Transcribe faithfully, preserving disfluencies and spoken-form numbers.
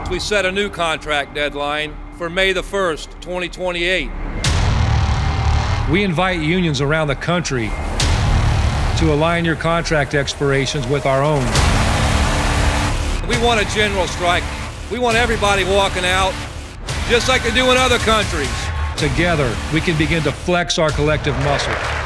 we set a new contract deadline for May the first, twenty twenty-eight. We invite unions around the country to align your contract expirations with our own. We want a general strike. We want everybody walking out, just like they do in other countries. Together, we can begin to flex our collective muscle.